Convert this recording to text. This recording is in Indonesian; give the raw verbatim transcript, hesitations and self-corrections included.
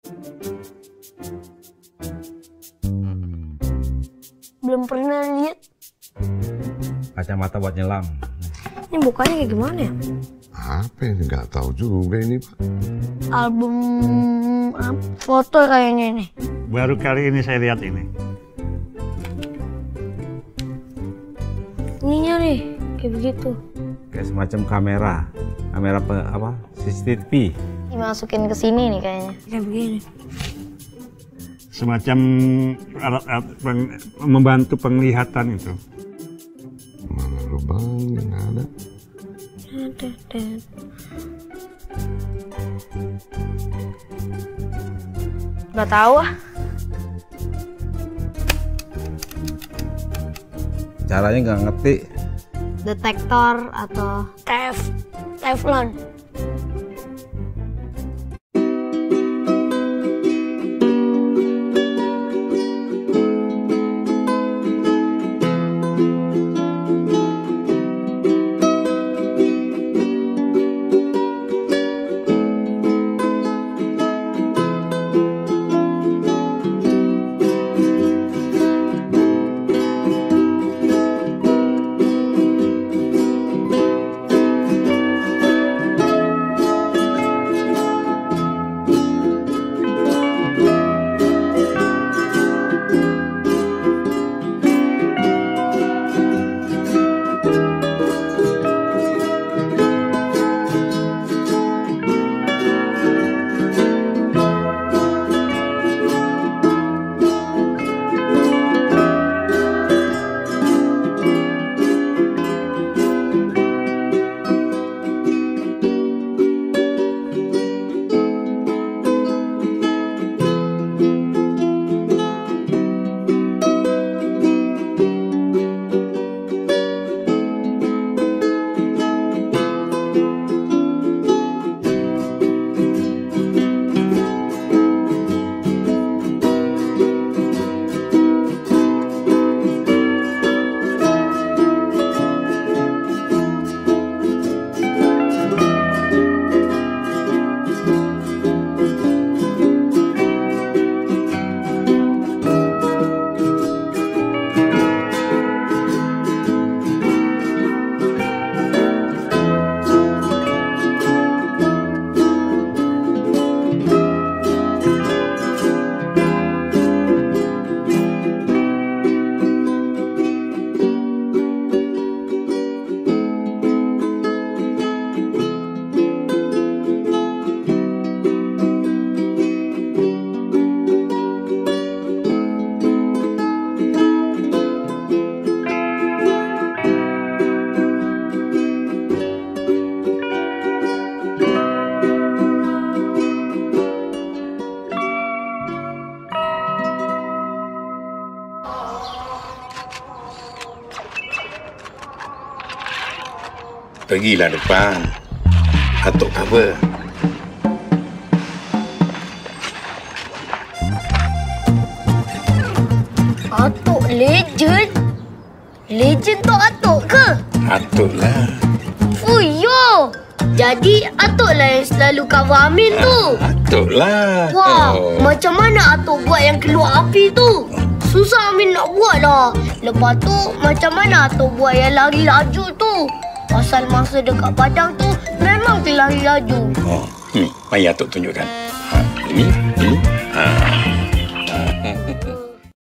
Belum pernah lihat. Kacamata buat nyelam. Ini bukanya kayak gimana ya? Apa ini? Nggak tahu juga ini, Pak. Album foto kayaknya ini. Baru kali ini saya lihat ini. Ininya nih, kayak begitu. Kayak semacam kamera. Kamera pe, apa? C C T V. Dimasukin ke sini nih kayaknya. Kayak begini. Semacam alat-alat peng, membantu penglihatan itu. Mana lubangnya? Nggak ada. Ada, ada. Nggak tahu ah. Caranya nggak ngerti. Detektor atau tef, teflon. Pergilah depan. Atuk cover. Atuk legend? Legend tu Atuk ke? Atuk lah. Fuyo! Jadi Atuk lah yang selalu cover Amin tu. Atuk lah. Wah, oh. Macam mana Atuk buat yang keluar api tu? Susah Amin nak buat lah. Lepas tu, macam mana Atuk buat yang lari laju tu? Pasal masa dekat padang tu, memang dia lari laju. Oh, ni, mari Atuk tunjukkan. Ha, ini, ini.